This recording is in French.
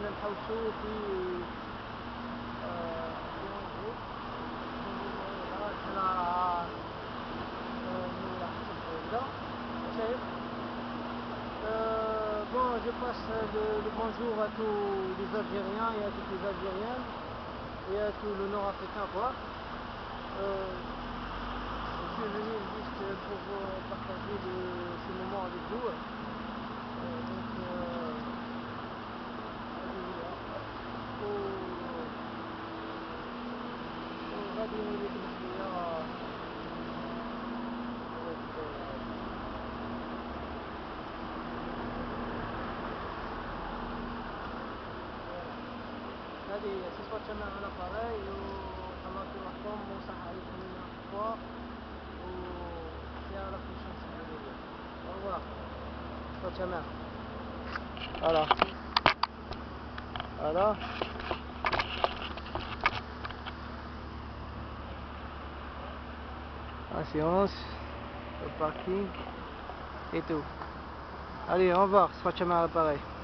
حاجة نحوسو في bon, je passe le bonjour à tous les Algériens et à toutes les Algériennes et à tout le Nord-Africain quoi. Je suis venu juste pour partager ce moment avec vous. غادي نولي بالحياة هذه هي سوسوا تشمع على باراي وحماكم روحكم وصحة عليكم من الأخوة وفي على كل شمس حلوة والله سوسوا تشمع voilà assurance, le parking et tout. Allez, au revoir, c'est pas à l'appareil.